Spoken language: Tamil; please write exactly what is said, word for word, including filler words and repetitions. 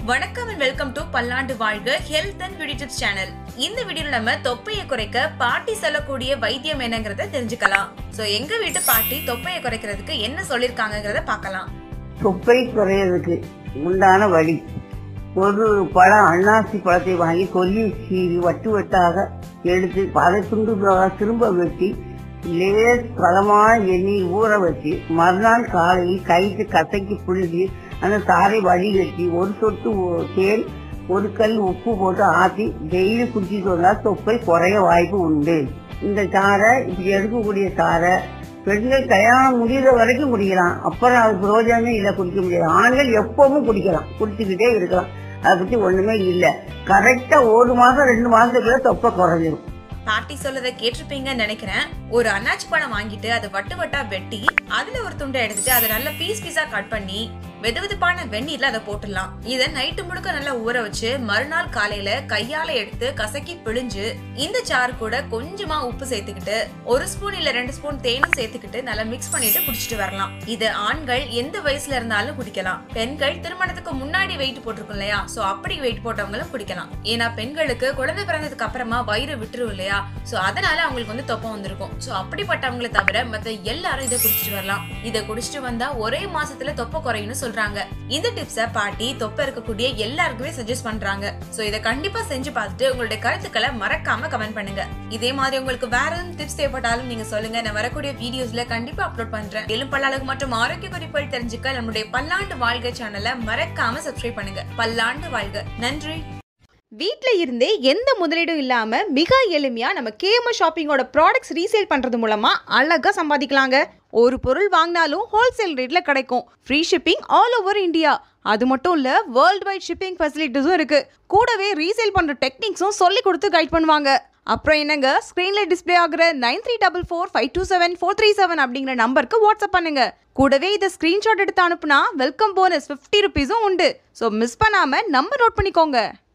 வணக்கம் and welcome to பல்லாண்டு வாழ்க health and beauty tips channel. இந்த வீடியோல நம்ம தொப்பையை குறைக்க பாட்டி சொல்லக்கூடிய வைத்தியம் என்னங்கறத தெரிஞ்சுக்கலாம். சோ எங்க வீட்டு பாட்டி தொப்பையை குறைக்கிறதுக்கு என்ன சொல்லிருக்காங்கங்கறத பார்க்கலாம். தொப்பை குறையிறதுக்கு உண்டான வழி, ஒரு பழம் அன்னாசி பழத்தை வாங்கி கொல்லி சீவி வட்டு வட்டாக எடுத்து அதை துண்டு திரும்ப வெட்டி லேஸ் பழமான எண்ணெய் ஊற வச்சு மறுநாள் காலையில் கைக்கு கசக்கி புழுதி அந்த சாரை வடிகட்டி ஒரு சொட்டு தேன் ஒரு கல் உப்பு போட்டு ஆற்றி டெய்லி குடிச்சிட்டு வந்தால் தொப்பை குறைய வாய்ப்பு உண்டு. இந்த சாரை இப்படி எடுக்கக்கூடிய சாரை பெண்கள் கல்யாணம் முடிகிற வரைக்கும் குடிக்கலாம், அப்புறம் அது புரோஜனமே இல்லை, குடிக்க முடியாது. ஆண்கள் எப்பவும் குடிக்கலாம், குடிச்சுக்கிட்டே இருக்கலாம், அதை பத்தி ஒண்ணுமே இல்லை. கரெக்டா ஒரு மாசம் ரெண்டு மாசத்துக்குள்ள தொப்பை குறைஞ்சிடும். பாட்டி சொல்லதை கேட்டிருப்பீங்கன்னு நினைக்கிறேன். ஒரு அன்னாச்சி பழம் வாங்கிட்டு அதை வட்டு வட்டா வெட்டி அதுல ஒரு துண்டை எடுத்துட்டு அதை நல்ல பீஸ் பீஸா கட் பண்ணி வெது வெதுப்பான வெந்நீர்ல அதை போட்டுடலாம். இதை நைட்டு முழுக்க நல்லா ஊற வச்சு மறுநாள் காலையில கையால எடுத்து கசக்கி பிழிஞ்சு இந்த சாறு கூட கொஞ்சமா உப்பு சேர்த்துக்கிட்டு ஒரு ஸ்பூன் இல்ல ரெண்டு ஸ்பூன் தேனும் சேர்த்துக்கிட்டு நல்லா மிக்ஸ் பண்ணிட்டு குடிச்சிட்டு வரலாம். இது ஆண்கள் எந்த வயசுல இருந்தாலும் குடிக்கலாம். பெண்கள் திருமணத்துக்கு முன்னாடி வெயிட் போட்டிருக்கும் இல்லையா, சோ அப்படி வெயிட் போட்டவங்களும் குடிக்கலாம். ஏன்னா பெண்களுக்கு குழந்தை பிறந்ததுக்கு அப்புறமா வயிறு விட்டுரும் இல்லையா, சோ அதனால அவங்களுக்கு வந்து தொப்பை வந்திருக்கும். சோ அப்படிப்பட்டவங்களை தவிர மத்த எல்லாரும் இதை குடிச்சிட்டு வரலாம். இதை குடிச்சிட்டு வந்தா ஒரே மாசத்துல தொப்பை குறையும்னு சொல்றாங்க. இந்த டிப்ஸ பாட்டி தொப்பை இருக்கக்கூடிய எல்லாருக்குமே சஜஸ்ட் பண்றாங்க. சோ இதை கண்டிப்பா செஞ்சு பார்த்துட்டு உங்களுடைய கருத்துக்களை மறக்காம கமெண்ட் பண்ணுங்க. இதே மாதிரி உங்களுக்கு வேற எதுவும் டிப்ஸ் தேவைப்பட்டாலும் நீங்க சொல்லுங்க, நான் வரக்கூடிய வீடியோஸ்ல கண்டிப்பா அப்லோட் பண்றேன். மேலும் பல்லாண்டு மற்றும் ஆரோக்கிய குறிப்புகள் தெரிஞ்சுக்க நம்மளுடைய பல்லாண்டு வாழ்க சேனலை மறக்காம சப்ஸ்கிரைப் பண்ணுங்க. பல்லாண்டு வாழ்க. நன்றி. வீட்டில் இருந்தே எந்த முதலீடும் இல்லாமல் மிக எளிமையாக நம்ம கேஎம்எஸ் ஷாப்பிங்கோட ப்ராடக்ட்ஸ் ரீசேல் பண்ணுறது மூலமாக அழகாக சம்பாதிக்கலாங்க. ஒரு பொருள் வாங்கினாலும் ஹோல்சேல் ரேட்டில் கிடைக்கும். Free shipping all over India. அது மட்டும் இல்லை, வேர்ல்டு வைட் ஷிப்பிங் ஃபெசிலிட்டிஸும் இருக்குது. கூடவே ரீசேல் பண்ணுற டெக்னிக்ஸும் சொல்லி கொடுத்து கைட் பண்ணுவாங்க. அப்புறம் என்னங்க, ஸ்க்ரீனில் டிஸ்பிளே ஆகிற nine three double four five two seven four three seven அப்படிங்கிற நம்பருக்கு வாட்ஸ்அப் பண்ணுங்க. கூடவே இதை ஸ்க்ரீன்ஷாட் எடுத்து அனுப்புனா வெல்கம் போனஸ் ஃபிஃப்டி ருபீஸும் உண்டு. ஸோ மிஸ் பண்ணாமல் நம்பர் நோட் பண்ணிக்கோங்க.